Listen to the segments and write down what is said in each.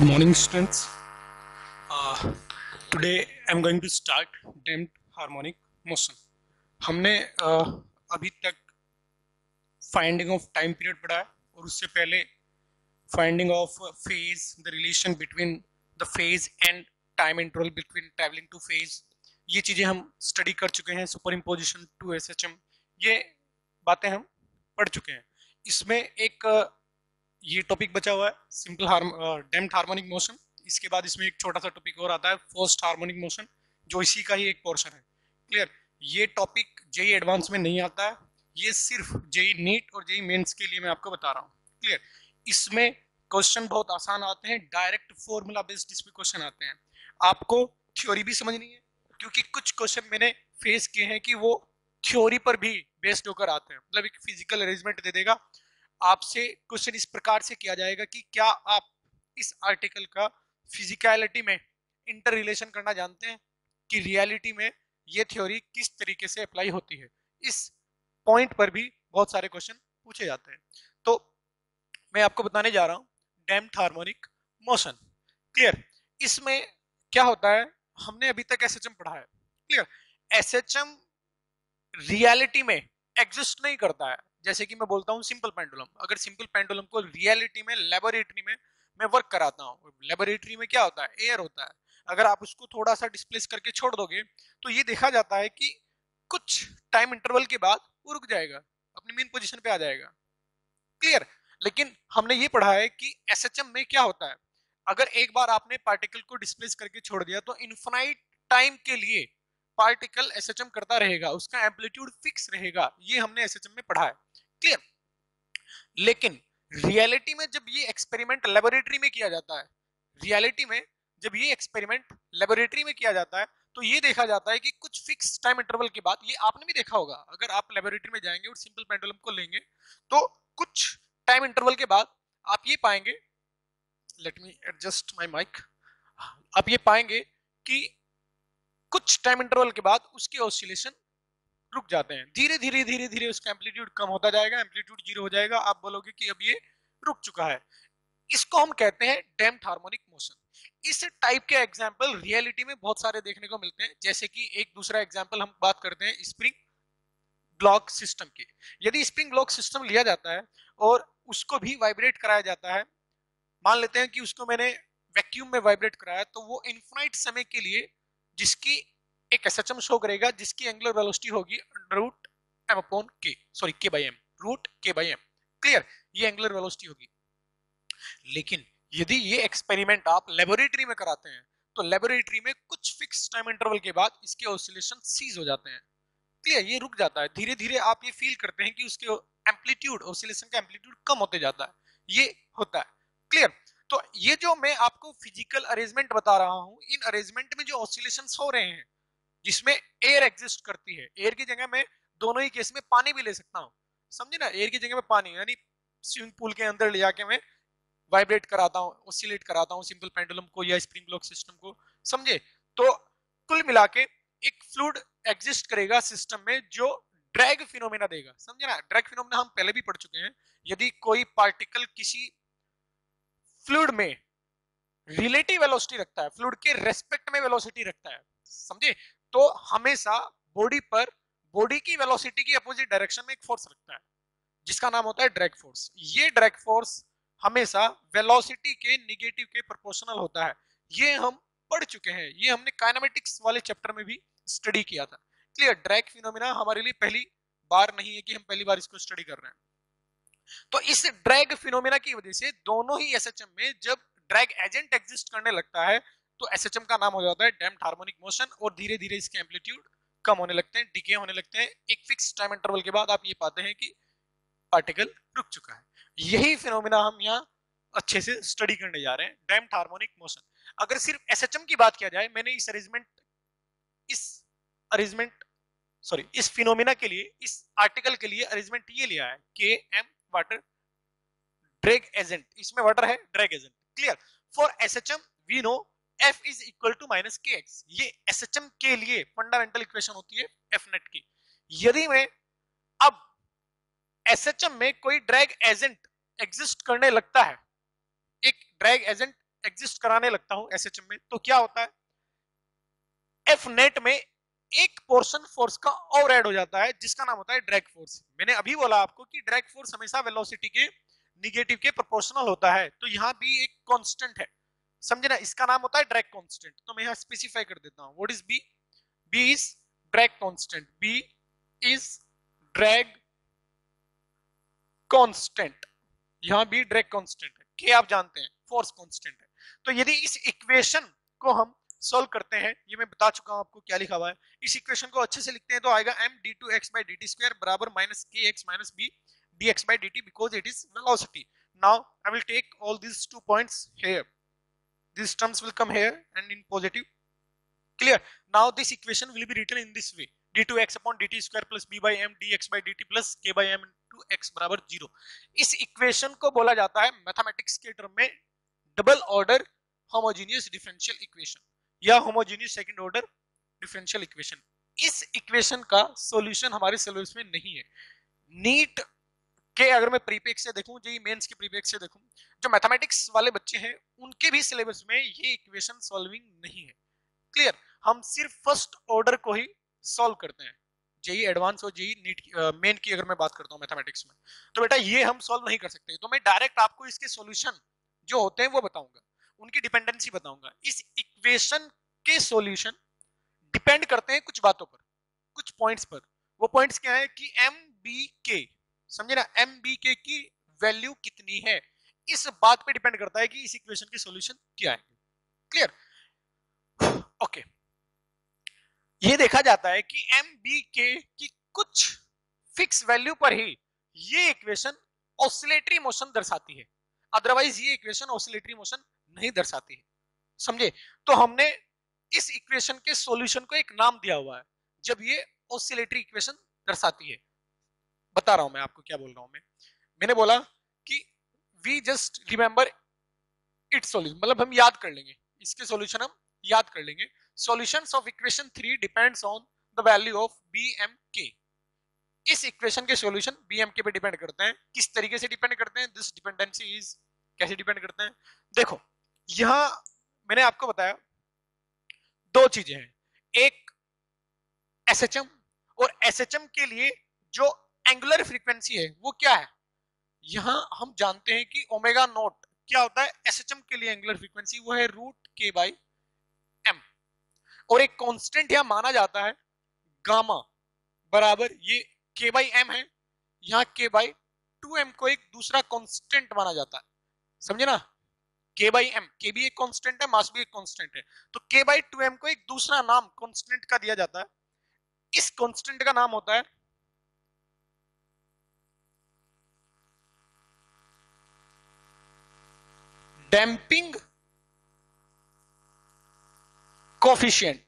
Good morning, students. Today I'm going to start damped harmonic motion. हमने अभी तक finding of time period पढ़ा है और उससे पहले finding of phase, the relation between the phase and time interval between travelling to phase, ये चीज़ें हम स्टडी कर चुके हैं. सुपर इम्पोजिशन टू SHM, ये बातें हम पढ़ चुके हैं. इसमें एक ये टॉपिक बचा हुआ है सिंपल डैम्प्ड हार्मोनिक मोशन. इसके बाद इसमें एक छोटा सा टॉपिक और आता है फोर्स्ड हार्मोनिक मोशन, जो इसी का ही एक पोर्शन है. क्लियर? ये टॉपिक जेई एडवांस में नहीं आता है, ये सिर्फ जेई नीट और जेई मेंस के लिए मैं आपको बता रहा हूँ. क्लियर? इसमें क्वेश्चन बहुत आसान आते हैं, डायरेक्ट फॉर्मूला बेस्ड इसमें क्वेश्चन आते हैं. आपको थ्योरी भी समझनी है, क्योंकि कुछ क्वेश्चन मैंने फेस किए हैं कि वो थ्योरी पर भी बेस्ड होकर आते हैं. मतलब एक फिजिकल अरेंजमेंट दे देगा आपसे, क्वेश्चन इस प्रकार से किया जाएगा कि क्या आप इस आर्टिकल का फिजिकलिटी में इंटर रिलेशन करना जानते हैं कि रियलिटी में ये थ्योरी किस तरीके से अप्लाई होती है. इस पॉइंट पर भी बहुत सारे क्वेश्चन पूछे जाते हैं. तो मैं आपको बताने जा रहा हूं डैम्प्ड हार्मोनिक मोशन. क्लियर? इसमें क्या होता है, हमने अभी तक SHM पढ़ा है. क्लियर? SHM रियलिटी में एग्जिस्ट नहीं करता है. जैसे कि मैं बोलता हूँ सिंपल पेंडुलम, अगर सिंपल पेंडुलम को रियलिटी में लेबोरेटरी में मैं वर्क कराता हूँ, लेबोरेटरी में क्या होता है, एयर होता है. अगर आप उसको थोड़ा सा डिस्प्लेस करके छोड़ दोगे तो ये देखा जाता है कि कुछ टाइम इंटरवल के बाद वो रुक जाएगा, अपनी मेन पोजीशन पे आ जाएगा. क्लियर? लेकिन हमने ये पढ़ा है कि SHM में क्या होता है, अगर एक बार आपने पार्टिकल को डिस्प्लेस करके छोड़ दिया तो इनफाइनाइट टाइम के लिए पार्टिकल SHM करता रहेगा, उसका एम्पलीट्यूड फिक्स रहेगा. ये हमने SHM में पढ़ा है. क्लियर? लेकिन रियलिटी में जब ये एक्सपेरिमेंट लेबोरेटरी में किया जाता है, रियलिटी में जब ये एक्सपेरिमेंट लेबोरेटरी में किया जाता है तो ये देखा जाता है कि कुछ फिक्स टाइम इंटरवल के बाद, ये आपने भी देखा होगा, अगर आप लेबोरेटरी में जाएंगे और सिंपल पेंडुलम को लेंगे तो कुछ टाइम इंटरवल के बाद आप ये पाएंगे, let me adjust my mic, आप ये पाएंगे कि कुछ टाइम इंटरवल के बाद उसके ऑसिलेशन रुक जाते हैं. धीरे धीरे धीरे धीरे उसका एम्पलीट्यूड कम होता जाएगा, एम्पलीट्यूड जीरो हो जाएगा, आप बोलोगे कि अब ये रुक चुका है. इसको हम कहते हैं डैम्प्ड हार्मोनिक मोशन. इस टाइप के एग्जांपल रियलिटी में बहुत सारे देखने को मिलते हैं. जैसे कि एक दूसरा एग्जांपल हम बात करते हैं स्प्रिंग ब्लॉक सिस्टम की. यदि स्प्रिंग ब्लॉक सिस्टम लिया जाता है और उसको भी वाइब्रेट कराया जाता है, मान लेते हैं कि उसको मैंने वैक्यूम में वाइब्रेट कराया, तो वो इनफाइनाइट समय के लिए जिसकी एक SHM शो करेगा, जिसकी एंगुलर वेलोसिटी होगी root m upon k, sorry k by m, root k by m. Clear? ये एंगुलर वेलोसिटी होगी. लेकिन यदि ये एक्सपेरिमेंट आप लेबोरेटरी में कराते हैं तो लेबोरेटरी में कुछ फिक्स टाइम इंटरवल के बाद इसके ऑसिलेशन सीज हो जाते हैं. क्लियर? ये रुक जाता है. धीरे धीरे आप ये फील करते हैं कि उसके एम्पलीट्यूड, ऑसिलेशन का एम्पलीट्यूड कम होते जाता है. ये होता है. क्लियर? तो ये जो मैं आपको फिजिकल अरेंजमेंट बता रहा हूं, इन अरेंजमेंट में जो ऑसिलेशंस हो रहे हैं जिसमें एयर एग्जिस्ट करती है, एयर की जगह मैं दोनों ही केस में पानी भी ले सकता हूं. समझे ना? एयर की जगह में पानी, यानी स्विमिंग पूल के अंदर ले जाके मैं वाइब्रेट कराता हूं, ऑसिलेट कराता हूं सिंपल पेंडुलम को या स्प्रिंग ब्लॉक सिस्टम को. समझे? तो कुल मिला के एक फ्लूइड एग्जिस्ट करेगा सिस्टम में जो ड्रैग फिनोमेना देगा. समझे ना? ड्रैग फिनोमेना हम पहले भी पढ़ चुके हैं. यदि कोई पार्टिकल किसी फ्लूइड में रिलेटिव वेलोसिटी रखता है, फ्लूइड के रेस्पेक्ट में वेलोसिटी रखता है, समझे, तो हमेशा बॉडी पर, बॉडी की वेलोसिटी की अपोजिट डायरेक्शन में एक फोर्स रखता है जिसका नाम होता है ड्रैग फोर्स. ये ड्रैग फोर्स हमेशा वेलोसिटी के निगेटिव के प्रोपोर्शनल होता है. ये हम पढ़ चुके हैं, ये हमने काइनेमेटिक्स वाले चैप्टर में भी स्टडी किया था. क्लियर? ड्रैग फिनोमेना हमारे लिए पहली बार नहीं है कि हम पहली बार इसको स्टडी कर रहे हैं. तो इस ड्रैग फिनोमेना की वजह से दोनों ही SHM में जब ड्रैग एजेंट एग्जिस्ट करने लगता है तो SHM का नाम हो जाता है डैम्प्ड हार्मोनिक मोशन, और धीरे धीरे इसके एम्पलीट्यूड कम होने लगते हैं, डिके होने लगते हैं. एक फिक्स टाइम इंटरवल के बाद आप ये पाते हैं कि पार्टिकल रुक चुका है. यही फिनोमेना हम यहाँ अच्छे से स्टडी करने जा रहे हैं, डैम्प्ड हार्मोनिक मोशन. अगर सिर्फ SHM की बात किया जाए, मैंने इस अरेंजमेंट सॉरी इस फिनोमेना के लिए, इस आर्टिकल के लिए अरेंजमेंट ये लिया है के एम वाटर ड्रैग एजेंट. इसमें वाटर है, drag agent. Clear? For SHM we know F is equal to minus KX. ये SHM के लिए फंडामेंटल इक्वेशन होती है F नेट की. यदि मैं अब SHM में कोई ड्रैग एजेंट एग्जिस्ट करने लगता है, एक ड्रैग एजेंट एग्जिस्ट कराने लगता हूं एसएचएम में, तो क्या होता है, एफ नेट में एक पोर्शन फोर्स का और ऐड हो जाता है जिसका नाम होता है ड्रैग फोर्स। मैंने अभी बोला आपको कि ड्रैग फोर्स हमेशा वेलोसिटी के निगेटिव के प्रोपोर्शनल होता है, तो यहां भी एक कांस्टेंट है, समझे ना, इसका नाम होता है ड्रैग कांस्टेंट। तो मैं यहां स्पेसिफाई कर देता हूं, what is b, b is drag constant, b is drag constant, यहां भी ड्रैग कांस्टेंट है, के आप जानते हैं फोर्स कांस्टेंट है। तो यदि इस इक्वेशन को हम सॉल्व करते हैं, ये मैं बता चुका हूं आपको क्या लिखा हुआ है, इस इक्वेशन को अच्छे से लिखते हैं तो आएगा m d2x by dt square बराबर minus kx minus b dx by dt because it is velocity. Now I will take all these 2 points here, these terms will come here and in positive, clear. Now this equation will be written in this way, d2x upon dt square plus b by m dx by dt plus k by m into x बराबर 0। इस equation को बोला जाता है mathematics के term में double order homogeneous differential equation या homogeneous second order differential equation. इस इक्वेशन का सॉल्यूशन हमारे सिलेबस में नहीं है। नीट के अगर मैं प्रीपेक्स से देखूं, जेईई मेंस के प्रीपेक्स से देखूं, जो मैथमेटिक्स वाले बच्चे हैं उनके भी सिलेबस में ये इक्वेशन सॉल्विंग नहीं है, क्लियर। हम सिर्फ फर्स्ट ऑर्डर को ही सॉल्व करते हैं, जेईई एडवांस और जेईई नीट मेन की अगर मैं बात करता हूं मैथमेटिक्स में, तो बेटा ये हम सॉल्व नहीं कर सकते। तो मैं डायरेक्ट आपको इसके सॉल्यूशन जो होते हैं वो बताऊंगा, उनकी डिपेंडेंसी बताऊंगा। इस इक्वेशन के सॉल्यूशन डिपेंड करते हैं कुछ बातों पर, कुछ पॉइंट्स पर। वो पॉइंट्स क्या है कि एम बी के, समझे ना, एम बी के की वैल्यू कितनी है, इस बात पे डिपेंड करता है कि इस इक्वेशन के सॉल्यूशन क्या है, क्लियर। ओके, ये देखा जाता है कि एम बी के की कुछ फिक्स वैल्यू पर ही ये इक्वेशन ऑसिलेटरी मोशन दर्शाती है, अदरवाइज ये इक्वेशन ऑसिलेटरी मोशन नहीं दर्शाती है, समझे। तो हमने इस इक्वेशन के सॉल्यूशन को एक नाम दिया हुआ है जब ये ऑसिलेटरी इक्वेशन दर्शाती है। बता रहा हूं मैं आपको क्या बोल रहा हूं। मैंने बोला कि we just remember its solution, मतलब हम याद कर लेंगे इसके सॉल्यूशन, हम याद कर लेंगे। Solutions of equation 3 depends on the value of b m के। इस इक्वेशन के सॉल्यूशन बी एम के पे डिपेंड करते हैं। किस तरीके से डिपेंड करते हैं, दिस डिपेंडेंसी इज, कैसे डिपेंड करते हैं, देखो यहां मैंने आपको बताया दो चीजें हैं, एक एसएचएम, और एसएचएम के लिए जो एंगुलर फ्रीक्वेंसी है वो क्या है, यहां हम जानते हैं कि ओमेगा नॉट क्या होता है, एसएचएम के लिए एंगुलर फ्रीक्वेंसी वो है रूट के बाई एम, और एक कांस्टेंट यहां माना जाता है गामा बराबर ये के बाई एम है, यहां के बाई 2m को एक दूसरा कांस्टेंट माना जाता है, समझे ना, के बाई एम, के भी एक कांस्टेंट है, मास भी एक कांस्टेंट है, तो के बाई 2m को एक दूसरा नाम कांस्टेंट का दिया जाता है। इस कांस्टेंट का नाम होता है डैम्पिंग कोफिशिएंट।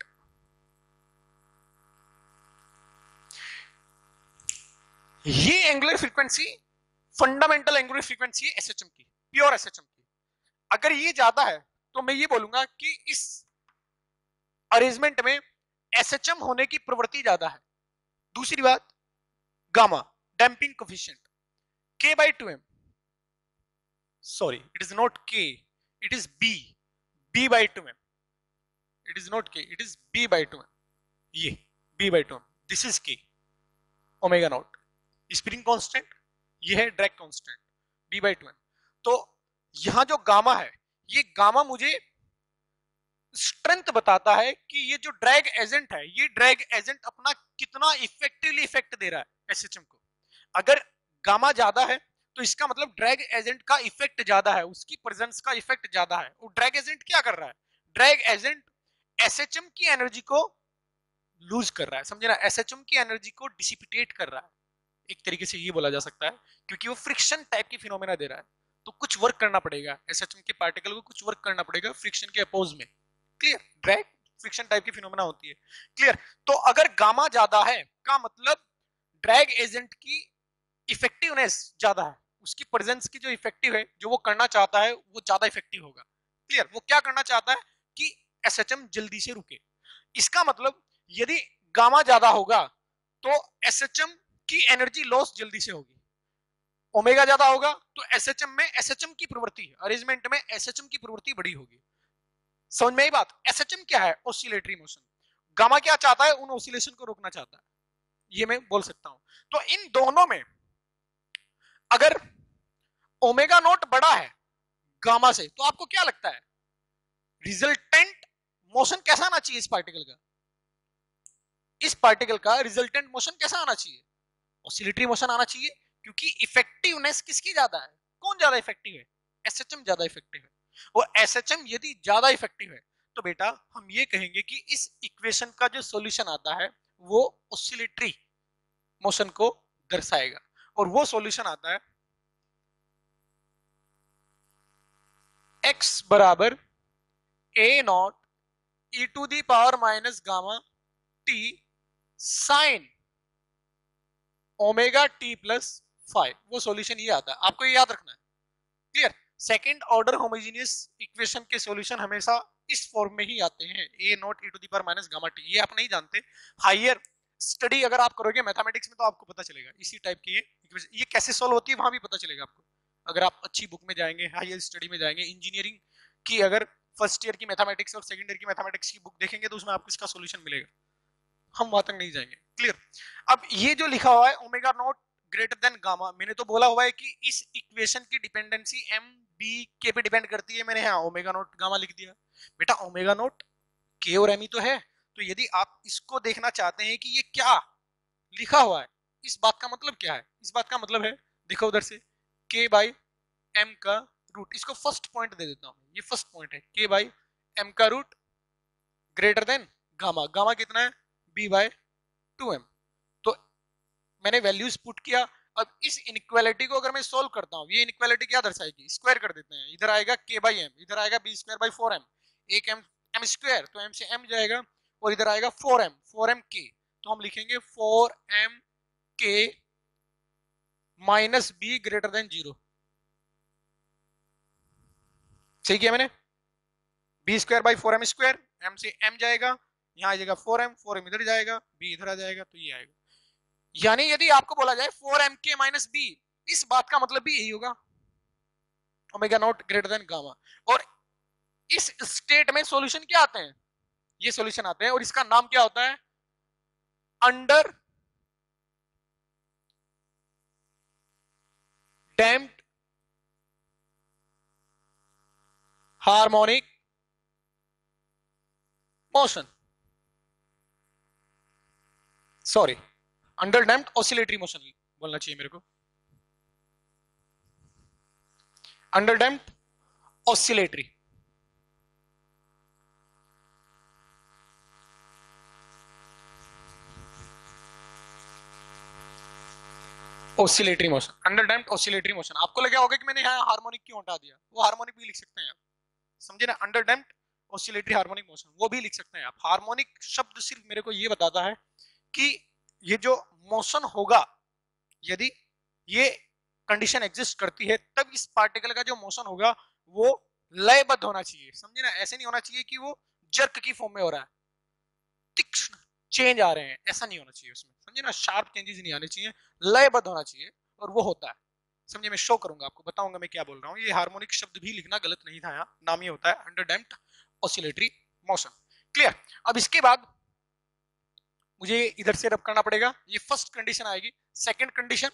ये angular frequency fundamental angular frequency है एसएचएम की, प्योर एसएचएम की। अगर ये ज्यादा है तो मैं ये बोलूंगा कि इस अरेंजमेंट में एसएचएम होने की प्रवृत्ति ज्यादा है। दूसरी बात, gamma damping coefficient k by 2m, sorry it is not k, it is b by 2m, it is not k, it is b by 2m, ये b by 2m, this is k omega nought, spring constant, ये है drag constant B by 2m। तो यहां जो gamma है, ये gamma मुझे strength बताता है कि ये जो ड्रैग एजेंट है, ये ड्रैग एजेंट अपना कितना इफेक्टिवली इफेक्ट दे रहा है एसएचएम को। अगर गामा ज्यादा है तो इसका मतलब ड्रैग एजेंट का इफेक्ट ज्यादा है, उसकी प्रेजेंस का इफेक्ट ज्यादा है। और ड्रैग एजेंट क्या कर रहा है, ड्रैग एजेंट एसएचएम की एनर्जी को लूज कर रहा है, समझे ना, एसएचएम की एनर्जी को डिसिपिटेट कर रहा है, एक तरीके से ये बोला जा सकता है, क्योंकि वो फ्रिक्शन टाइप की फिनोमेना दे रहा है, तो कुछ वर्क करना पड़ेगा एसएचएम के पार्टिकल को, कुछ वर्क करना पड़ेगा फ्रिक्शन के अपोज में, क्लियर। ड्रैग फ्रिक्शन टाइप की फिनोमेना होती है, क्लियर। तो अगर गामा ज्यादा है का मतलब ड्रैग एजेंट की इफेक्टिवनेस ज्यादा है, उसकी प्रेजेंस की जो इफेक्टिव है, जो वो करना चाहता है वो ज्यादा इफेक्टिव होगा, क्लियर। वो क्या करना चाहता है कि एसएचएम जल्दी से रुके। इसका मतलब यदि गामा ज्यादा होगा तो एसएचएम की एनर्जी लॉस जल्दी से होगी, ओमेगा ज्यादा होगा तो एसएचएम में एसएचएम की प्रवृत्ति, अरेंजमेंट में एसएचएम की प्रवृत्ति बड़ी होगी। समझ में आई बात? एसएचएम क्या है? Oscillatory motion. गामा क्या चाहता है? उन ऑसिलेशन को रोकना चाहता है, ये मैं बोल सकता हूं। तो इन दोनों में अगर ओमेगा नोट बड़ा है गामा से, तो आपको क्या लगता है रिजल्टेंट मोशन कैसा आना चाहिए? इस पार्टिकल का, इस पार्टिकल का रिजल्टेंट मोशन कैसा आना चाहिए? ऑसिलेटरी मोशन आना चाहिए, क्योंकि इफेक्टिवनेस किसकी ज्यादा है? कौन ज्यादा इफेक्टिव है? एसएचएम ज्यादा इफेक्टिव है। और एसएचएम यदि ज्यादा इफेक्टिव है तो बेटा हम ये कहेंगे कि इस इक्वेशन का जो सॉल्यूशन आता है वो ऑसिलेटरी मोशन को दर्शाएगा। और वो सॉल्यूशन आता है x बराबर a nought e to the power minus gamma t sine omega t plus 5। वो सॉल्यूशन ये आता है, आपको ये याद रखना है। Clear? Second order homogeneous equation के सॉल्यूशन हमेशा इस फॉर्म में ही आते हैं, a nought e to the power minus gamma t. ये आप नहीं जानते, हायर स्टडी अगर आप करोगे मैथमेटिक्स में तो आपको पता चलेगा इसी टाइप की ये कैसे सॉल्व होती है, वहां भी पता चलेगा आपको। अगर आप अच्छी बुक में जाएंगे, हायर स्टडी में जाएंगे, इंजीनियरिंग की अगर फर्स्ट ईयर की मैथमेटिक्स और सेकंड ईयर की मैथमेटिक्स की बुक देखेंगे तो उसमें आपको इसका सॉल्यूशन मिलेगा। हम वहां तक नहीं जाएंगे। क्लियर? अब ये जो लिखा हुआ है omega nought greater than gamma, मैंने तो बोला हुआ है कि इस इक्वेशन की डिपेंडेंसी एम बी के पे डिपेंड करती है। मैंने यहाँ ओमेगा नॉट गामा लिख दिया। बेटा ओमेगा नॉट के और एम ही तो है, तो यदि आप इसको देखना चाहते हैं कि ये क्या लिखा हुआ है, इस बात का मतलब क्या है? इस बात का मतलब है, देखो उधर से के बाई एम का रूट, इसको फर्स्ट पॉइंट दे देता हूं, ये फर्स्ट पॉइंट है, के बाई एम का root greater than gamma. Gamma कितना है? B by 2m। तो मैंने वैल्यूज पुट किया। अब इस इनइक्वालिटी को अगर मैं सोल्व करता हूं, ये इनइक्वालिटी क्या दर्शाएगी? स्क्वायर कर देते हैं। इधर आएगा k बाई एम, इधर आएगा बी स्क्वायर बाई 4m, एक m स्क्वायर, तो m से m जाएगा, और इधर आएगा 4m k, तो हम लिखेंगे 4m k minus b greater than 0। सही किया मैंने? B square by 4m square, m से m जाएगा, यहाँ आ जाएगा 4m इधर जाएगा, b इधर आ जाएगा, तो ये आएगा। यानी यदि आपको बोला जाए 4mk माइनस बी, इस बात का मतलब भी यही होगा, omega nought greater than gamma. और इस स्टेट में सॉल्यूशन क्या आते हैं? ये सॉल्यूशन आते हैं, और इसका नाम क्या होता है? Under damped harmonic motion, sorry under damped oscillatory motion बोलना चाहिए मेरे को, under damped oscillatory. Oscillatory motion, under damped oscillatory motion. आपको लगा होगा कि मैंने यहाँ हार्मोनिक क्यों हटा दिया, वो हार्मोनिक भी लिख सकते हैं आप, समझे ना? Under damped oscillatory harmonic motion वो भी लिख सकते हैं आप। हार्मोनिक शब्द सिर्फ मेरे को ये बताता है कि ये जो मोशन होगा, यदि ये कंडीशन एग्जिस्ट करती है, तब इस पार्टिकल का जो मोशन होगा वो लयबद्ध होना चाहिए, समझे ना? ऐसे नहीं होना चाहिए कि वो जर्क की फॉर्म में हो रहा है, तीक्ष्ण चेंज आ रहे हैं, ऐसा नहीं होना चाहिए उसमें, समझे ना? शार्प चेंजेस नहीं आने चाहिए, लयबद्ध होना चाहिए, और वो होता है, समझे? मैं शो करूंगा आपको, बताऊंगा मैं क्या बोल रहा हूँ। ये हार्मोनिक शब्द भी लिखना गलत नहीं था, यहाँ नाम ही होता है under damped oscillatory motion. Clear? अब इसके बाद मुझे इधर से रब करना पड़ेगा, ये फर्स्ट कंडीशन आएगी। सेकंड कंडीशन,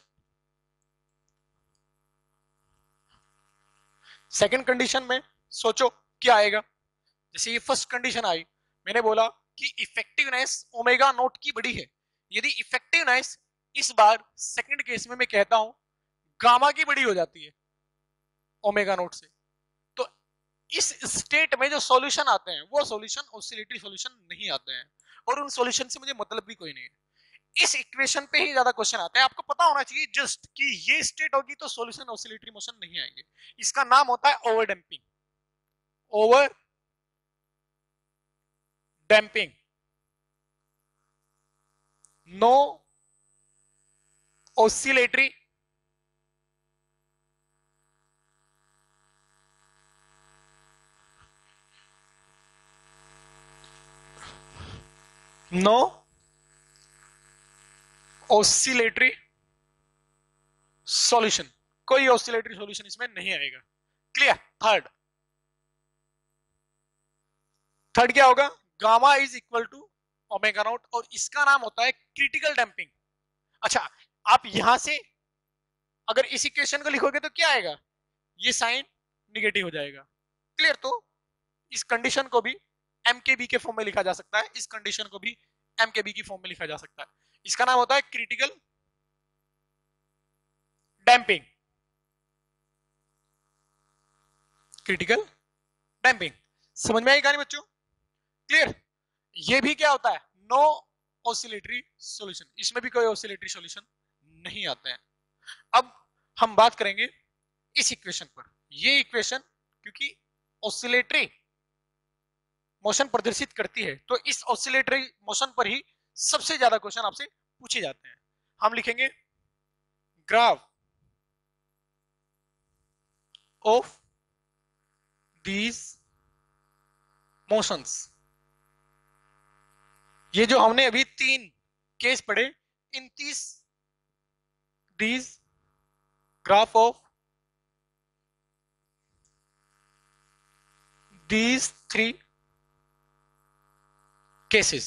सेकंड कंडीशन में सोचो क्या आएगा। जैसे ये फर्स्ट कंडीशन आई, मैंने बोला कि इफेक्टिवनेस ओमेगा नोट की बड़ी है। यदि इफेक्टिवनेस इस बार सेकंड केस में मैं कहता हूं गामा की बड़ी हो जाती है ओमेगा नोट से, तो इस स्टेट में जो सॉल्यूशन आते हैं वो सॉल्यूशन ऑसिलेटरी सॉल्यूशन नहीं आते हैं, और उन सॉल्यूशन से मुझे मतलब भी कोई नहीं है। इस इक्वेशन पे ही ज्यादा क्वेश्चन आते हैं। आपको पता होना चाहिए जस्ट कि ये स्टेट होगी तो सॉल्यूशन ऑसिलेटरी मोशन नहीं आएंगे। इसका नाम होता है over damping, over damping, no oscillatory no oscillatory solution. कोई ऑसिलेटरी सॉल्यूशन इसमें नहीं आएगा। क्लियर। थर्ड क्या होगा, gamma is equal to omega nought, और इसका नाम होता है क्रिटिकल डैम्पिंग। अच्छा, आप यहां से अगर इस इक्वेशन को लिखोगे तो क्या आएगा, ये साइन निगेटिव हो जाएगा। क्लियर। तो इस कंडीशन को भी एम के बी के फॉर्म में लिखा जा सकता है, इस कंडीशन को भी एम के बी की फॉर्म में लिखा जा सकता है। इसका नाम होता है क्रिटिकल डैम्पिंग। क्रिटिकल डैम्पिंग, समझ में आई कहानी बच्चों? क्लियर। ये भी क्या होता है, नो ऑसिलेटरी सॉल्यूशन, इसमें भी कोई ऑसिलेटरी सॉल्यूशन नहीं आते हैं। अब हम बात करेंगे इस इक्वेशन पर। ये इक्वेशन क्योंकि ऑसिलेटरी मोशन प्रदर्शित करती है, तो इस ऑसिलेटरी मोशन पर ही सबसे ज्यादा क्वेश्चन आपसे पूछे जाते हैं। हम लिखेंगे ग्राफ ऑफ दीज मोशंस। ये जो हमने अभी 3 केस पढ़े, in 30 these graph of these 3 cases,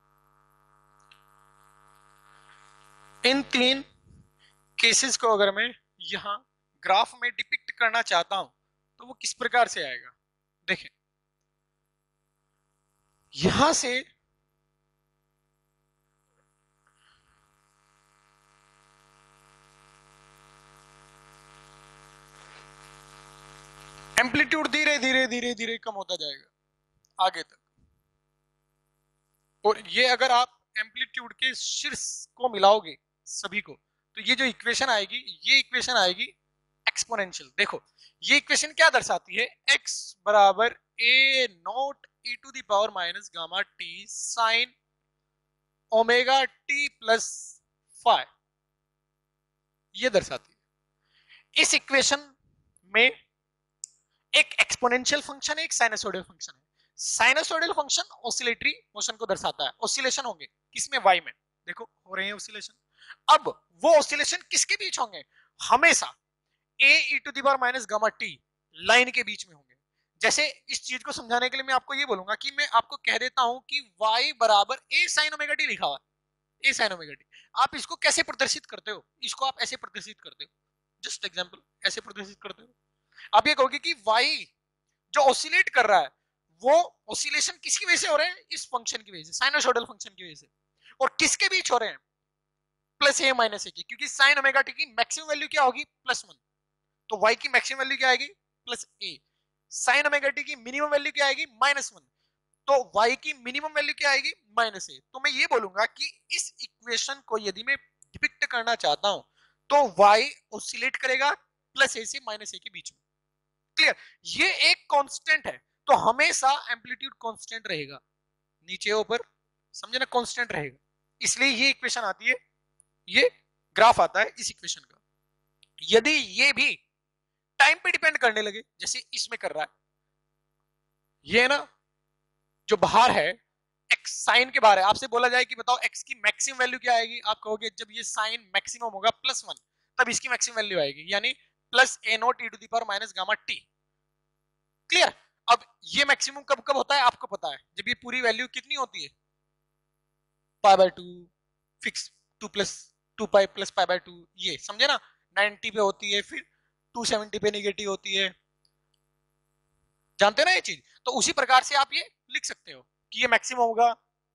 इन 3 केसेस को अगर मैं यहां ग्राफ में डिपिक्ट करना चाहता हूं तो वो किस प्रकार से आएगा, देखें। यहां से एम्पलीट्यूड धीरे धीरे धीरे धीरे कम होता जाएगा आगे तक, और ये अगर आप एम्पलीट्यूड के शीर्ष को मिलाओगे सभी को, तो ये जो इक्वेशन आएगी, ये इक्वेशन आएगी एक्सपोनेंशियल। देखो ये इक्वेशन क्या दर्शाती है, x बराबर a nought e to the power minus gamma t sine omega t plus five, ये दर्शाती है। इस इक्वेशन में एक एक्सपोनेंशियल फंक्शन है, एक साइनसोइडल फंक्शन है। साइनसोइडल फंक्शन ऑसिलेटरी मोशन को दर्शाता है, ऑसिलेशन होंगे किसमें, वाई में, देखो हो रहे हैं ऑसिलेशन। अब वो ऑसिलेशन किसके बीच होंगे, हमेशा a e to the power minus gamma t line के बीच में होंगे। जैसे इस चीज को समझाने के लिए मैं आपको ये बोलूंगा कि मैं आपको कह देता हूं कि y बराबर a sin ओमेगा t लिखा हुआ है, a sin ओमेगा t। आप इसको कैसे प्रदर्शित करते हो, इसको आप ऐसे प्रदर्शित करते हो, जस्ट एग्जांपल ऐसे प्रदर्शित करते हो। आप ये कहोगे कि y जो ऑसिलेट कर रहा है वो ऑसिलेशन किसकी वजह से हो रहे हैं, इस फंक्शन की वजह से, साइनोसॉइडल फंक्शन की वजह से। और किसके बीच हो रहे हैं, प्लस ए माइनस ए की, क्योंकि साइन ओमेगा टी की मैक्सिमम वैल्यू क्या होगी, +1, तो y की मैक्सिमम वैल्यू क्या आएगी, +a। साइन ओमेगा टी की मिनिमम वैल्यू क्या आएगी, -1, तो y की मिनिमम वैल्यू क्या आएगी, -a। तो मैं ये बोलूंगा कि इस इक्वेशन को यदि मैं डिपिक्ट करना चाहता हूं तो y ऑसिलेट करेगा +a से -a के बीच में। क्लियर। ये एक कांस्टेंट है, तो हमेशा एम्पलीट्यूड कांस्टेंट रहेगा, नीचे ऊपर समझे ना, कांस्टेंट रहेगा। इसलिए ये इक्वेशन आती है, ये ग्राफ आता है इस इक्वेशन का। यदि ये भी टाइम पे डिपेंड करने लगे, जैसे इसमें कर रहा है, ये ना जो बाहर है एक्स साइन के बाहर है, आपसे बोला जाए कि बताओ एक्स की मैक्सिमम वैल्यू क्या आएगी, आप कहोगे जब ये साइन मैक्सिमम होगा +1 तब इसकी मैक्सिमम वैल्यू आएगी, यानी +a0 e to the power minus gamma t। क्लियर। अब ये मैक्सिमम कब कब होता है आपको पता है, जब ये पूरी वैल्यू कितनी होती है, π/2 फिक्स 2 पाई प्लस π/2, ये समझे ना, 90 पे होती है, फिर 270 पे नेगेटिव होती है, जानते ना ये चीज। तो उसी प्रकार से आप ये लिख सकते हो कि ये मैक्सिमम होगा।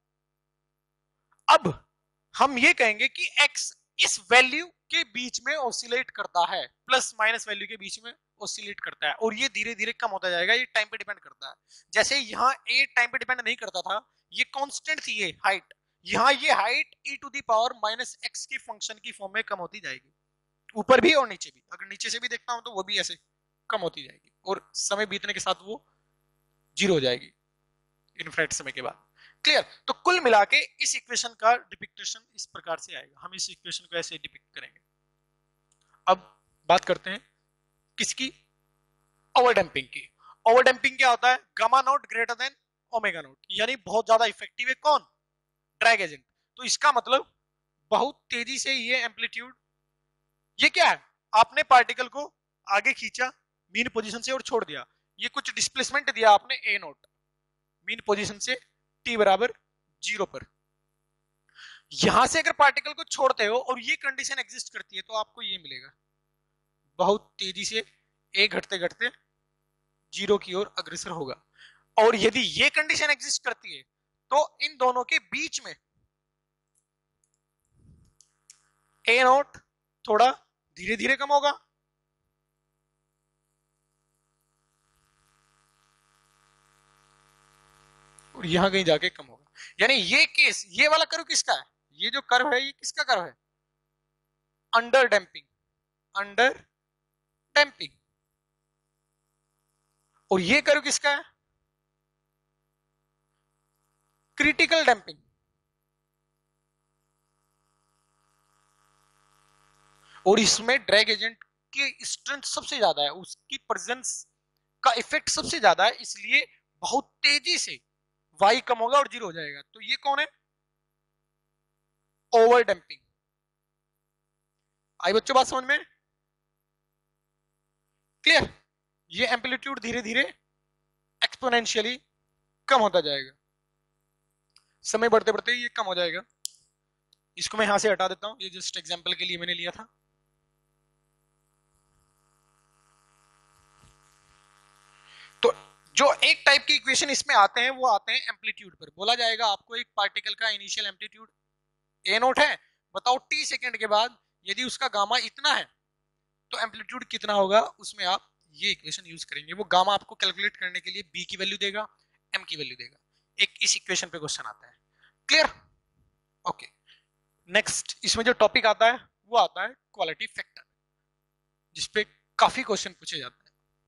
अब हम ये कहेंगे कि x इस वैल्यू के बीच में ऑसिलेट करता है, प्लस माइनस वैल्यू के बीच में ऑसिलेट करता है, और ये धीरे धीरे कम होता जाएगा, ये टाइम पे डिपेंड करता है। जैसे यहाँ a टाइम पे डिपेंड नहीं करता था, ये कांस्टेंट थी ये हाइट, यहाँ ये height e to the power -x की फंक्शन की फॉर्म में कम होती जाएगी, ऊपर भी और नीचे भी। अगर नीचे से भी देखता हूं तो वो भी ऐसे कम होती जाएगी, और समय बीतने के साथ वो 0 हो जाएगी इनफिनिट समय के बाद। क्लियर। तो कुल मिला के इस इक्वेशन का डिपिक्टेशन इस प्रकार से आएगा, हम इस इक्वेशन को ऐसे डिपिक्ट करेंगे। अब बात करते हैं किसकी, ओवरडैम्पिंग की। ओवरडैम्पिंग क्या होता है, gamma nought greater than omega nought, यानी बहुत ज्यादा इफेक्टिव है कौन, ड्रैग एजेंट। तो इसका मतलब बहुत तेजी से ये एम्पलीट्यूड, ये क्या है, आपने पार्टिकल को आगे खींचा मीन पोजीशन से और छोड़ दिया, ये कुछ डिस्प्लेसमेंट दिया आपने ए नोट मीन पोजीशन से टी बराबर 0 पर। यहां से अगर पार्टिकल को छोड़ते हो और ये कंडीशन एग्जिस्ट करती है तो आपको ये मिलेगा, बहुत तेजी से ए घटते घटते 0 की ओर अग्रसर होगा। और यदि ये कंडीशन एग्जिस्ट करती है तो इन दोनों के बीच में ए नोट थोड़ा धीरे धीरे कम होगा, और यहां कहीं जाके कम होगा। यानी ये केस, ये वाला कर्व किसका है, ये जो कर्व है ये किसका कर्व है, अंडर डैम्पिंग, अंडर डैम्पिंग। और ये कर्व किसका है, क्रिटिकल डैम्पिंग। और इसमें ड्रैग एजेंट की स्ट्रेंथ सबसे ज्यादा है, उसकी प्रेजेंस का इफेक्ट सबसे ज्यादा है, इसलिए बहुत तेजी से वाई कम होगा और 0 हो जाएगा। तो ये कौन है, ओवर डैम्पिंग। आई बच्चों बात समझ में, क्लियर। ये एम्पलीट्यूड धीरे धीरे एक्सपोनेंशियली कम होता जाएगा, समय बढ़ते बढ़ते ये कम हो जाएगा। इसको मैं यहां से हटा देता हूं, ये जस्ट एग्जांपल के लिए मैंने लिया था। तो जो एक टाइप की इक्वेशन इसमें आते हैं वो आते हैं एम्पलीट्यूड पर। बोला जाएगा आपको एक पार्टिकल का इनिशियल एम्पलीट्यूड ए नोट है, बताओ टी सेकंड के बाद यदि उसका गामा इतना है तो एम्पलीट्यूड कितना होगा, उसमें आप ये इक्वेशन यूज करेंगे। वो गामा आपको कैलकुलेट करने के लिए बी की वैल्यू देगा, एम की वैल्यू देगा। एक इस इक्वेशन पे क्वेश्चन आता है, क्लियर, ओके। नेक्स्ट इसमें जो टॉपिक आता है वो आता है क्वालिटी फैक्टर, जिसपे काफी क्वेश्चन पूछे जाते हैं।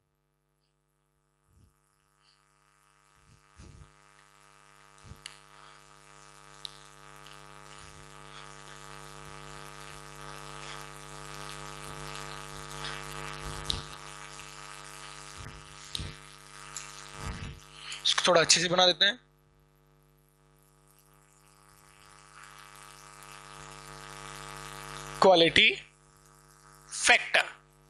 इसको थोड़ा अच्छे से बना देते हैं। क्वालिटी फैक्टर,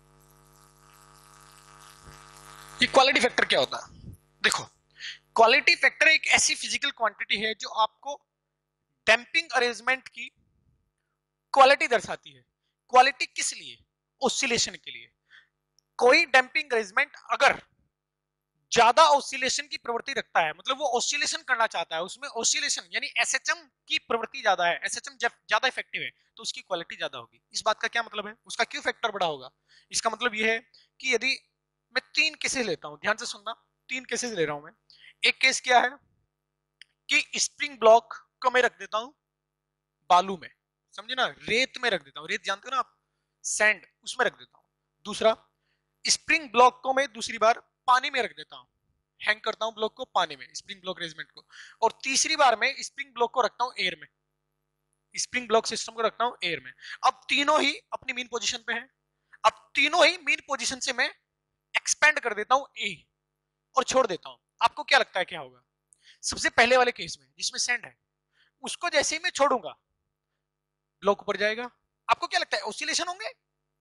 ये क्वालिटी फैक्टर क्या होता है, देखो क्वालिटी फैक्टर एक ऐसी फिजिकल क्वांटिटी है जो आपको डैम्पिंग अरेंजमेंट की क्वालिटी दर्शाती है। क्वालिटी किस लिए, ऑसिलेशन के लिए। कोई डैम्पिंग अरेंजमेंट अगर ज्यादा ऑसिलेशन की प्रवृत्ति रखता है, मतलब वो ऑसिलेशन करना चाहता है, उसमें ऑसिलेशन यानी एसएचएम की प्रवृत्ति ज्यादा है, एसएचएम ज्यादा इफेक्टिव है, तो उसकी क्वालिटी ज्यादा होगी। इस बात का क्या मतलब है, उसका क्यू फैक्टर बड़ा होगा। इसका मतलब यह है कि यदि मैं 3 केसेस लेता हूं, ध्यान से सुनना, 3 केसेस ले रहा हूं मैं। एक केस क्या है कि स्प्रिंग ब्लॉक को मैं रख देता हूं बालू में, समझे ना, रेत में रख देता हूं, रेत जानते हो ना आप, सैंड, उसमें रख देता हूं। दूसरा, स्प्रिंग ब्लॉक को मैं दूसरी बार पानी में रख देता हूं, हैंग करता हूं ब्लॉक को पानी में, स्प्रिंग ब्लॉक अरेंजमेंट को। और तीसरी बार मैं स्प्रिंग ब्लॉक को रखता हूं एयर में, स्प्रिंग ब्लॉक सिस्टम को रखता हूं एयर में। अब तीनों ही अपनी मीन पोजीशन पे हैं। अब तीनों ही मीन पोजीशन से मैं एक्सपेंड कर देता हूं ए और छोड़ देता हूं। आपको क्या लगता है क्या होगा, सबसे पहले वाले केस में जिसमें सैंड है, उसको जैसे ही मैं छोड़ूंगा ब्लॉक ऊपर जाएगा। आपको क्या लगता है, ऑसिलेशन होंगे,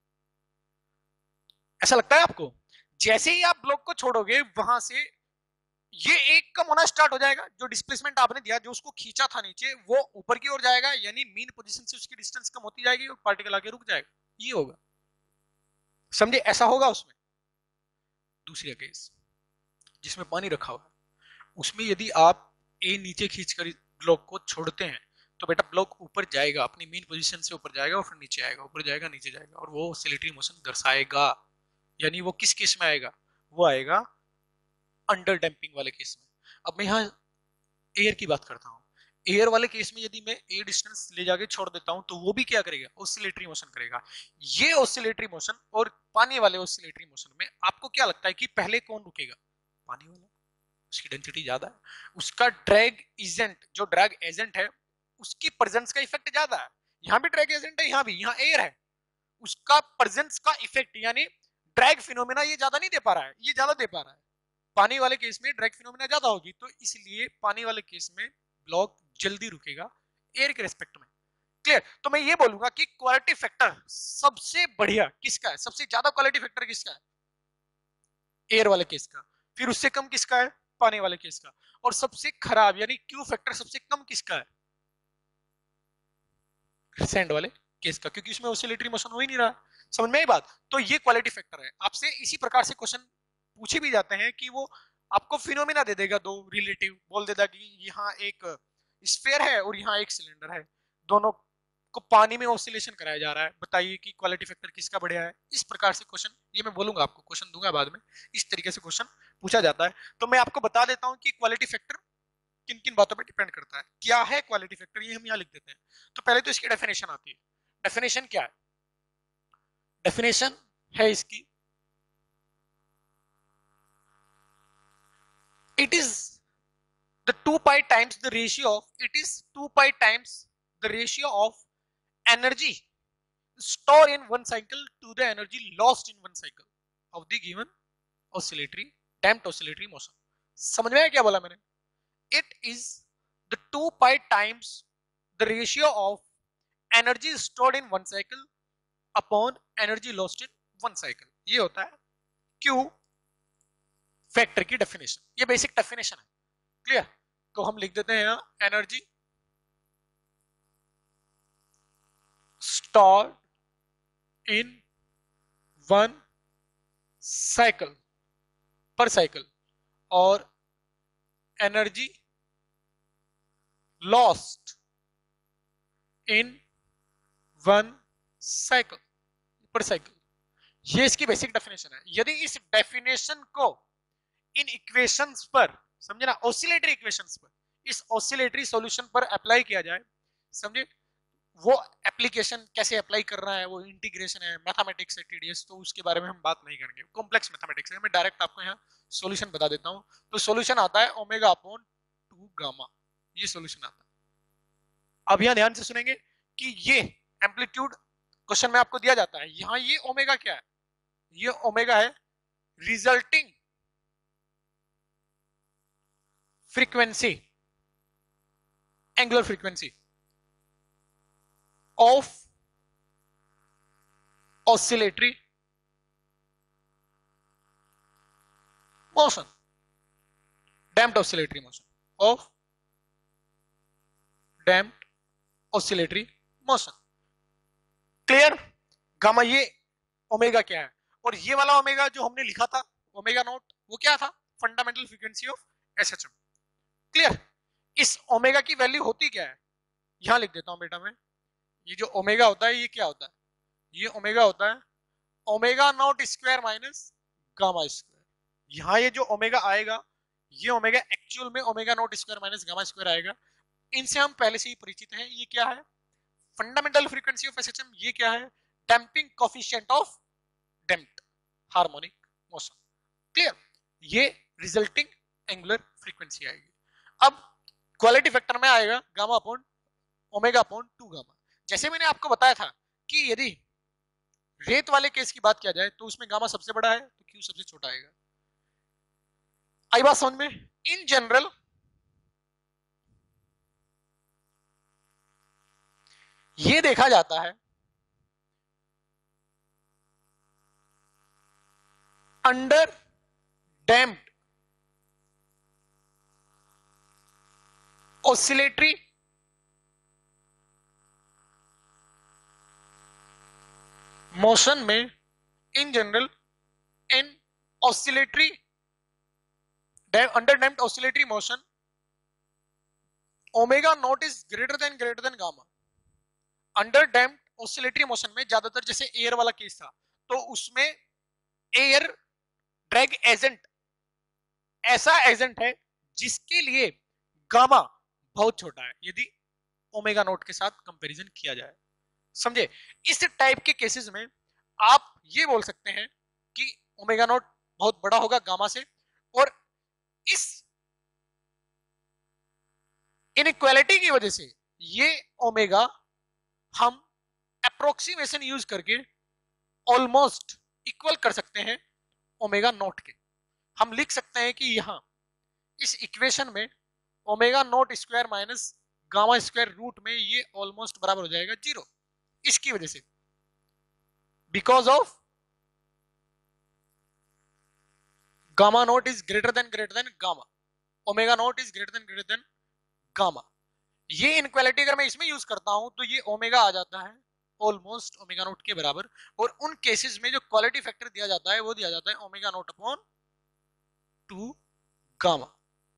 ऐसा लगता है आपको। जैसे ही आप ब्लॉक को छोड़ोगे वहां से ये एक कम होना स्टार्ट हो जाएगा, जो डिस्प्लेसमेंट आपने दिया, जो उसको खींचा था नीचे, वो ऊपर की ओर जाएगा, यानी मीन पोजीशन से उसकी डिस्टेंस कम होती जाएगी और पार्टिकल आगे रुक जाएगा। ये होगा, समझे, ऐसा होगा उसमें। दूसरा केस जिसमें पानी रखा हुआ है, उसमें यदि आप ए नीचे खींचकर ब्लॉक को छोड़ते हैं तो बेटा ब्लॉक ऊपर जाएगा, अपनी मीन पोजीशन से ऊपर जाएगा और फिर नीचे आएगा, ऊपर जाएगा नीचे जाएगा, और वो ऑसिलेटरी मोशन दर्शाएगा। यानी वो किस केस में आएगा, वो आएगा अंडर डैम्पिंग वाले केस में। अब मैं यहाँ एयर की बात करता हूँ। एयर वाले केस में यदि मैं ए डिस्टेंस ले जाके छोड़ देता हूँ तो वो भी क्या करेगा, ऑसिलेटरी मोशन करेगा। ये ऑसिलेटरी मोशन और पानी वाले ऑसिलेटरी मोशन में आपको क्या लगता है कि पहले कौन रुकेगा, पानी वाला, उसकी डेंसिटी ज्यादा है, उसका ड्रैग एजेंट, जो ड्रैग एजेंट है उसकी प्रेजेंस का इफेक्ट ज्यादा है। यहाँ भी ड्रैग एजेंट है, यहाँ भी, यहाँ एयर है, उसका प्रेजेंस का इफेक्ट यानी ड्रैग फिनोमेना ये ज्यादा नहीं दे पा रहा है, ये ज्यादा दे पा रहा है। पानी वाले केस में ड्रैग फिनोमेना ज्यादा होगी, तो इसलिए पानी वाले केस में ब्लॉक जल्दी रुकेगा एयर के रेस्पेक्ट में। क्लियर? तो मैं ये बोलूंगा कि क्वालिटी फैक्टर सबसे बढ़िया किसका है, सबसे ज्यादा क्वालिटी फैक्टर किसका है? एयर वाले केस का। फिर उससे कम किसका है? पानी वाले केस का। और सबसे खराब यानी क्यू फैक्टर सबसे कम किसका है? सैंड वाले केस का, क्योंकि उसमें ऑसिलेटरी मोशन हो ही नहीं रहा। समझ में आई बात? तो ये क्वालिटी फैक्टर है। आपसे इसी प्रकार से क्वेश्चन पूछे भी जाते हैं कि वो आपको फिनोमिना दे देगा, दो रिलेटिव बोल देगा कि यहाँ एक स्फीयर है और यहाँ एक सिलेंडर है, दोनों को पानी में ऑसिलेशन कराया जा रहा है, बताइए कि क्वालिटी फैक्टर किसका बढ़िया है। इस प्रकार से क्वेश्चन, ये मैं बोलूंगा आपको, क्वेश्चन दूंगा बाद में, इस तरीके से क्वेश्चन पूछा जाता है। तो मैं आपको बता देता हूं कि क्वालिटी फैक्टर किन किन बातों पर डिपेंड करता है। क्या है क्वालिटी फैक्टर, ये हम यहाँ लिख देते हैं। तो पहले तो इसकी डेफिनेशन आती है। डेफिनेशन क्या है? डेफिनेशन है इसकी, it is the 2 pi times the ratio of, it is 2 pi times the ratio of energy stored in one cycle to the energy lost in one cycle of the given oscillatory damped oscillatory motion. समझ में आया क्या बोला मैंने? It is the 2 pi times the ratio of energy stored in one cycle upon energy lost in one cycle. ये होता है Q factor की डेफिनेशन। ये बेसिक डेफिनेशन है। क्लियर? तो हम लिख देते हैं यहाँ energy stored in one cycle per cycle और energy lost in one cycle per cycle. ये इसकी बेसिक डेफिनेशन है। यदि इस डेफिनेशन को इन इक्वेशंस पर, समझे ना, ऑसिलेटरी इक्वेशंस पर, इस ऑसिलेटरी सॉल्यूशन पर अप्लाई किया जाए, समझे, वो एप्लीकेशन कैसे अप्लाई कर रहा है, वो इंटीग्रेशन है, मैथमेटिक्स है, टीडीएस, तो उसके बारे में हम बात नहीं करेंगे, कॉम्प्लेक्स मैथमेटिक्स है। मैं डायरेक्ट आपको यहाँ सॉल्यूशन बता देता हूँ। तो सॉल्यूशन आता है ओमेगा अपॉन 2 गामा, ये सॉल्यूशन आता है। अब यहाँ ध्यान से सुनेंगे कि ये एम्पलीट्यूड क्वेश्चन में आपको दिया जाता है। यहाँ ये ओमेगा क्या है? ये ओमेगा है resulting frequency, angular frequency of oscillatory motion, damped oscillatory motion of damped oscillatory motion. Clear? Gamma ये ओमेगा क्या है, और ये वाला ओमेगा जो हमने लिखा था ओमेगा नॉट, वो क्या था? Fundamental frequency of SHM. Clear? इस ओमेगा की वैल्यू होती क्या है? यहां लिख देता हूं बेटा मैं। ये जो ओमेगा होता है ये क्या होता है? ये ओमेगा होता है omega nought square minus gamma square. यहाँ ये जो ओमेगा आएगा, ये ओमेगा एक्चुअल में omega nought square minus gamma square आएगा। इनसे हम पहले से ही परिचित हैं। ये क्या है? Fundamental frequency of SHM. ये क्या है? Damping coefficient of damped harmonic motion. Clear? ये रिजल्टिंग एंगुलर फ्रीक्वेंसी आएगी। अब क्वालिटी फैक्टर में आएगा gamma upon omega upon 2 gamma. जैसे मैंने आपको बताया था कि यदि रेत वाले केस की बात किया जाए तो उसमें गामा सबसे बड़ा है तो क्यू सबसे छोटा आएगा। आई बात समझ में? इन जनरल ये देखा जाता है अंडर डैम्प्ड ऑसिलेटरी मोशन में, in general in oscillatory under damped oscillatory motion omega nought is greater than gamma. Under damped oscillatory motion में ज्यादातर, जैसे एयर वाला केस था, तो उसमें एयर ड्रैग एजेंट ऐसा एजेंट है जिसके लिए गामा बहुत छोटा है यदि ओमेगा नॉट के साथ कंपैरिजन किया जाए। समझे? इस टाइप के केसेस में आप ये बोल सकते हैं कि ओमेगा नॉट बहुत बड़ा होगा गामा से, और इस इनइक्वालिटी की वजह से ये ओमेगा हम अप्रोक्सीमेशन यूज करके ऑलमोस्ट इक्वल कर सकते हैं ओमेगा नॉट के। हम लिख सकते हैं कि यहां इस इक्वेशन में omega nought square minus gamma square root में ये ऑलमोस्ट बराबर हो जाएगा 0। इसकी वजह से because of gamma nought is greater than gamma, omega nought is greater than gamma. ये इनक्वालिटी अगर मैं इसमें यूज करता हूं तो ये ओमेगा आ जाता है ऑलमोस्ट ओमेगा नोट के बराबर। और उन केसेस में जो क्वालिटी फैक्टर दिया जाता है वो दिया जाता है ओमेगा नोट अपॉन 2 गामा।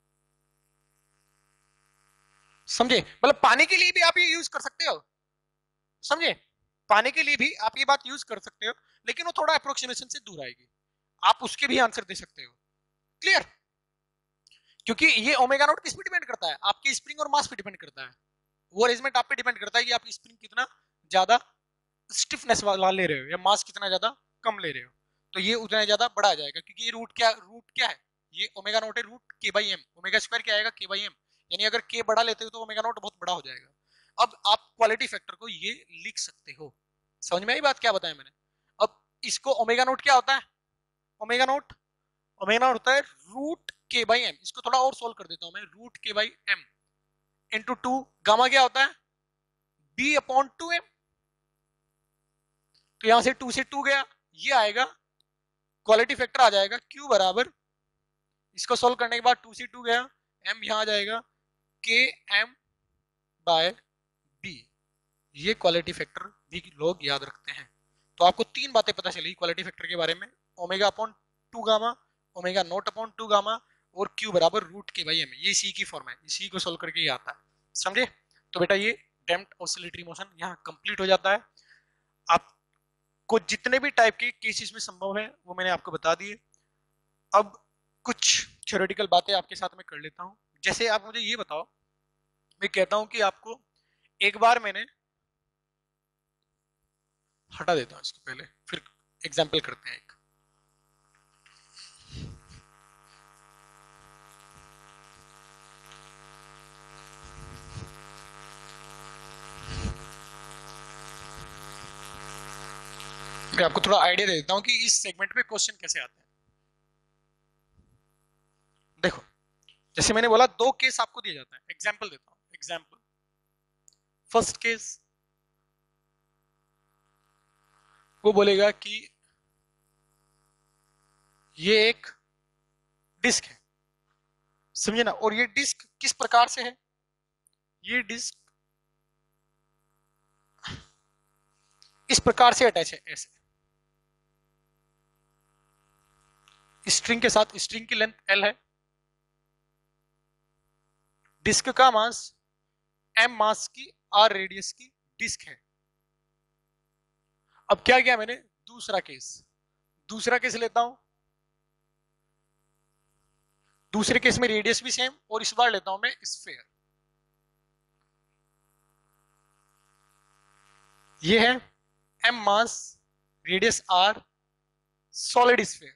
समझे? मतलब पानी के लिए भी आप ये यूज कर सकते हो, समझे? पानी के लिए भी आप ये बात यूज कर सकते हो, लेकिन वो थोड़ा अप्रोक्सीमेशन से दूर आएगी, आप उसके भी आंसर दे सकते हो। क्लियर? क्योंकि ये ओमेगा नोट किस पे डिपेंड करता है? आपकी स्प्रिंग और मास पे डिपेंड करता है। वो अरेंजमेंट आप पे डिपेंड करता है कि आपकी स्प्रिंग कितना ज्यादा स्टिफनेस वाला ले रहे हो या मास कितना ज्यादा कम ले रहे हो, तो ये उतना ज्यादा बड़ा आ जाएगा। क्योंकि ये रूट क्या है? ये ओमेगा नोट है रूट के बाई एम। ओमेगा स्क्वायर क्या आएगा? के बाई एम। यानी अगर के बड़ा लेते हो तो ओमेगा नोट बहुत बड़ा हो जाएगा। अब आप क्वालिटी फैक्टर को ये लिख सकते हो। समझ में आई बात क्या बताया मैंने? अब इसको ओमेगा नोट क्या होता है? ओमेगा नोट होता है रूट के बाई एम। इसको थोड़ा और सोल्व कर देता हूं मैं, रूट के बाई एम इंटू 2। गामा क्या होता है? B upon 2m। तो यहां से 2 से 2 गया, ये आएगा क्वालिटी फैक्टर आ जाएगा Q बराबर, इसको सोल्व करने के बाद 2 से 2 गया, m यहां आ जाएगा के एम बाय बी। ये क्वालिटी फैक्टर भी लोग याद रखते हैं। तो आपको 3 बातें पता चली क्वालिटी फैक्टर के बारे में, omega upon 2 gamma, omega naught upon 2 gamma और Q बराबर रूट के बाई एम। ये सी की फॉर्म है, इसी को सोल्व करके ये आता है। समझे? तो बेटा ये डैम्प्ड ऑसिलेटरी मोशन यहाँ कंप्लीट हो जाता है। आपको जितने भी टाइप के केसेस में संभव है वो मैंने आपको बता दिए। अब कुछ थ्योरेटिकल बातें आपके साथ में कर लेता हूं। जैसे आप मुझे ये बताओ, मैं कहता हूं कि आपको एक बार मैंने हटा देता हूं इसको पहले, फिर एग्जाम्पल करते हैं एक। मैं आपको थोड़ा आइडिया दे देता हूं कि इस सेगमेंट में क्वेश्चन कैसे आते हैं। देखो, जैसे मैंने बोला 2 केस आपको दिया जाता है, एग्जाम्पल देता हूं। एग्जाम्पल फर्स्ट केस, वो बोलेगा कि ये एक डिस्क है, समझे ना? और ये डिस्क किस प्रकार से है? ये डिस्क इस प्रकार से अटैच है, ऐसे स्ट्रिंग के साथ। स्ट्रिंग की लेंथ L है, डिस्क का मास M मास की R रेडियस की डिस्क है। अब क्या किया मैंने? दूसरा केस लेता हूं। दूसरे केस में रेडियस भी सेम, और इस बार लेता हूं मैं स्फीयर। ये है M mass, radius R, solid sphere.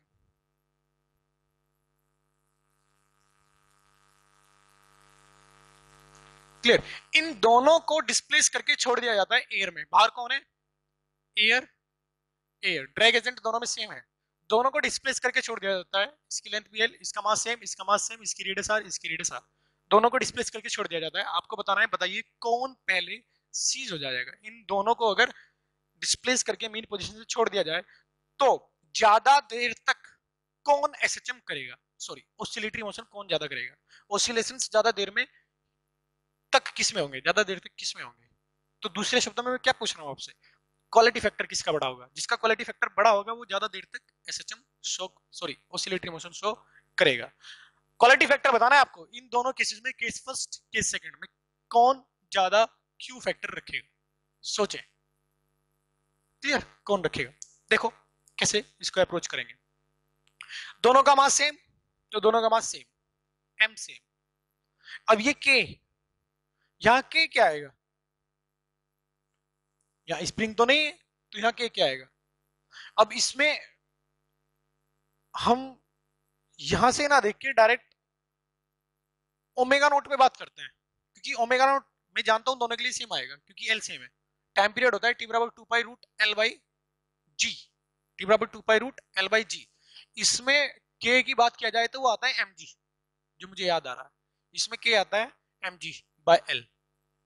Clear? इन दोनों को डिस्प्लेस करके छोड़ दिया जाता है एयर में। बाहर कौन है? एयर। ड्रैग एजेंट दोनों में सेम है, दोनों को डिस्प्लेस करके छोड़ दिया जाता है। इसकी लेंथ भी L, इसका मास सेम, इसका मास सेम, इसकी रेडियस R, इसकी रेडियस R, दोनों को डिस्प्लेस करके छोड़ दिया जाता है। आपको बताना है, बताइए कौन पहले सीज हो जाएगा। इन दोनों को अगर डिस्प्लेस करके मीन पोजीशन से छोड़ दिया जाए तो ज्यादा देर तक कौन एसएचएम करेगा, सॉरी ऑसिलेटरी मोशन कौन ज्यादा करेगा? ऑसिलेशंस ज्यादा देर में तक किस में होंगे, ज्यादा देर तक किस में होंगे? तो दूसरे शब्दों में मैं क्या पूछ रहा हूं आपसे, क्वालिटी फैक्टर किसका बड़ा होगा? जिसका क्वालिटी फैक्टर बड़ा होगा वो ज्यादा देर तक SHM show, sorry oscillatory motion show करेगा। क्वालिटी फैक्टर बताना है आपको इन दोनों केसेस में, केस फर्स्ट केस सेकंड में कौन ज्यादा क्यू फैक्टर रखेगा? सोचें। क्लियर? कौन रखेगा? देखो कैसे इसको अप्रोच करेंगे। दोनों का मास सेम, तो दोनों का मास सेम, m सेम। अब ये k, यहां k क्या आएगा? यहां स्प्रिंग तो नहीं है, तो यहां k क्या आएगा? अब इसमें हम यहां से ना देख के डायरेक्ट ओमेगा नोट पे बात करते हैं, क्योंकि ओमेगा नोट मैं जानता हूं दोनों के लिए सेम आएगा, क्योंकि L सेम है। टाइम पीरियड होता है t बराबर 2 pi root L by G, t बराबर 2 pi root L by G. इसमें k की बात किया जाए तो वो आता है mg, जो मुझे याद आ रहा है। इसमें k आता है mg बाय L।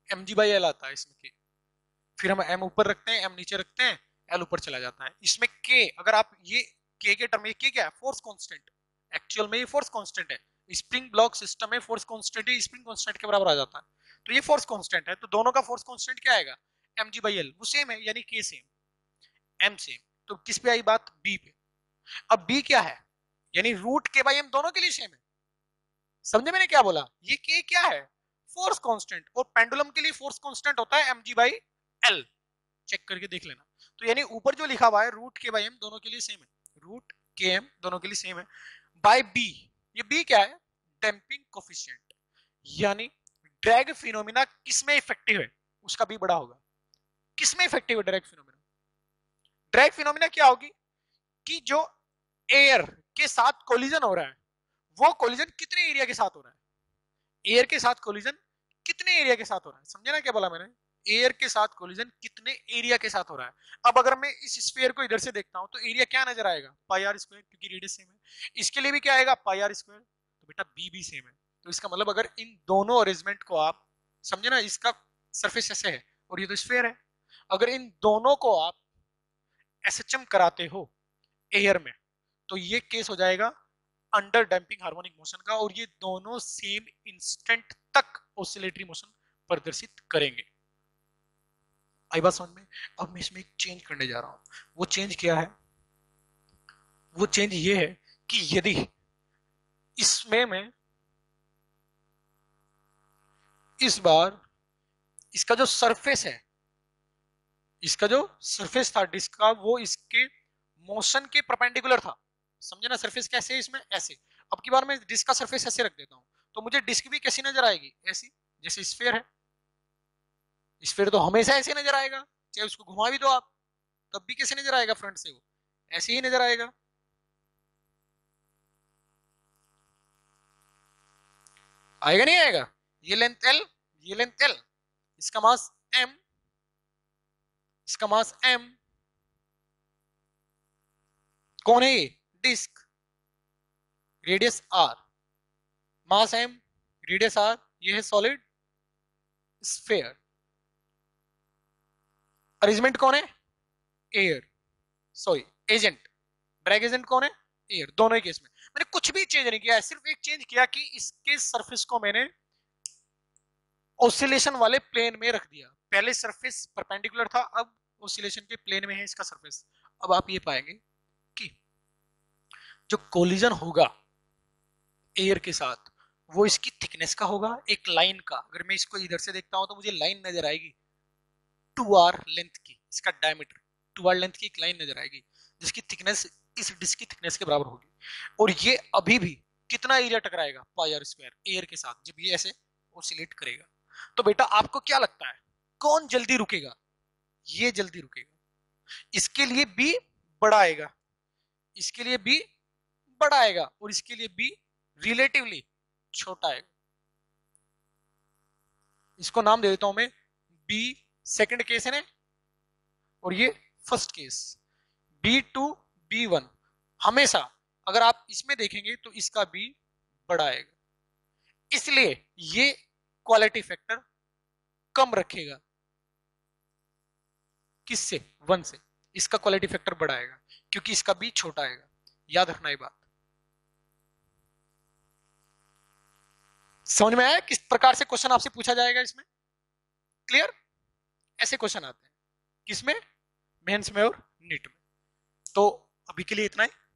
mg/l आता है इसमें k, फिर हम m ऊपर रखते हैं, m नीचे रखते हैं, l ऊपर चला जाता है। इसमें k, अगर आप ये k के टर्म में, k क्या है? Force constant. एक्चुअल में ये फोर्स कांस्टेंट है, स्प्रिंग ब्लॉक सिस्टम में फोर्स कांस्टेंट ही स्प्रिंग कांस्टेंट के बराबर आ जाता है, तो ये फोर्स कांस्टेंट है, तो दोनों का फोर्स कांस्टेंट क्या आएगा? mg/l, वो सेम है, यानी k सेम, m सेम। तो किस पे आई बात? b पे। अब b क्या है? यानी रूट k/m दोनों के लिए सेम है। समझे मैंने क्या बोला? ये k क्या है? फोर्स कांस्टेंट, और पेंडुलम के लिए फोर्स कांस्टेंट होता है mg/l, चेक करके देख लेना। तो यानी ऊपर जो लिखा हुआ है रूट k/m दोनों के लिए सेम है, रूट km दोनों के लिए सेम है। बाय b, ये b क्या है? डैम्पिंग कोफिशिएंट, यानी ड्रैग फिनोमिना किसमें इफेक्टिव है? उसका b बड़ा होगा। किसमें इफेक्टिव है ड्रैग फिनोमिना? ड्रैग फिनोमिना क्या होगी कि जो एयर के साथ कोलिजन हो रहा है, वो कोलिजन कितने एरिया के साथ हो रहा है? एयर के साथ कोलिजन कितने एरिया के साथ हो रहा है? समझे ना क्या बोला मैंने? एयर के साथ कोलिजन कितने एरिया के साथ हो रहा है। अब अगर मैं इस स्फीयर को इधर से देखता हूं तो एरिया क्या नजर आएगा? पाई आर स्क्वायर, क्योंकि रेडियस सेम है। इसके लिए भी क्या आएगा? पाई आर स्क्वायर, तो बेटा बी भी सेम है। तो इसका मतलब अगर इन दोनों अरेंजमेंट को आप समझे ना, इसका सरफेस ऐसे है और ये तो स्फीयर है, अगर इन दोनों को आप एसएचएम कराते हो एयर में, तो ये केस हो जाएगा अंडर डैम्पिंग हार्मोनिक मोशन का, और ये दोनों सेम इंस्टेंट तक ऑसिलेटरी मोशन प्रदर्शित करेंगे। आई बात समझ में? अब मैं इसमें एक चेंज करने जा रहा हूं। वो चेंज क्या है? वो चेंज ये है कि यदि इसमें मैं इस बार इसका जो सरफेस है, इसका जो सरफेस था डिस्क का, वो इसके मोशन के परपेंडिकुलर था। समझे ना? सरफेस कैसे है इसमें? ऐसे। अब की बार मैं डिस्क का सरफेस ऐसे रख देता हूं, तो मुझे डिस्क भी कैसी नजर आएगी? ऐसी, जैसे स्फीयर है। स्फीयर तो हमेशा ऐसे नजर आएगा, चाहे उसको घुमा भी दो आप, तब भी कैसे नजर आएगा? फ्रंट से वो ऐसे ही नजर आएगा। आएगा नहीं आएगा? ये लेंथ एल, ये लेंथ एल, इसका मास एम, इसका मास एम, कौन है ये? Disc, radius R, mass M, radius R, ये है सॉलिड स्फीयर। अरेंजमेंट कौन है? Air, sorry agent. Drag agent कौन है? एयर। दोनों ही केस में मैंने कुछ भी चेंज नहीं किया है, सिर्फ एक चेंज किया कि इसके सरफेस को मैंने ऑसिलेशन वाले प्लेन में रख दिया। पहले सरफेस परपेंडिकुलर था, अब ऑसिलेशन के प्लेन में है इसका सरफेस। अब आप ये पाएंगे कि जो कोलिजन होगा एयर के साथ, वो इसकी थिकनेस का होगा, एक लाइन का। अगर मैं इसको इधर से देखता हूं तो मुझे लाइन नजर आएगी 2r लेंथ की, इसका डायमीटर 2r लेंथ की एक लाइन नजर आएगी, जिसकी थिकनेस इस डिस्क की थिकनेस के बराबर होगी। और ये अभी भी कितना एरिया टकराएगा? पाई आर स्क्वायर एयर के साथ, जब ये ऐसे ऑसिलेट करेगा। तो बेटा आपको क्या लगता है कौन जल्दी रुकेगा? ये जल्दी रुकेगा। इसके लिए बी बड़ा आएगा, इसके लिए बी बड़ा आएगा, और इसके लिए बी रिलेटिवली छोटा आएगा। इसको नाम दे देता हूं मैं बी सेकंड केस है ना, और ये फर्स्ट केस B2 B1। हमेशा अगर आप इसमें देखेंगे तो इसका B बड़ा आएगा, इसलिए ये क्वालिटी फैक्टर कम रखेगा। किससे? 1 से। इसका क्वालिटी फैक्टर बड़ा आएगा क्योंकि इसका B छोटा आएगा। याद रखना ये बात। समझ में आया किस प्रकार से क्वेश्चन आपसे पूछा जाएगा इसमें? क्लियर? ऐसे क्वेश्चन आते हैं किसमें? मेंस में और नीट में। तो अभी के लिए इतना ही।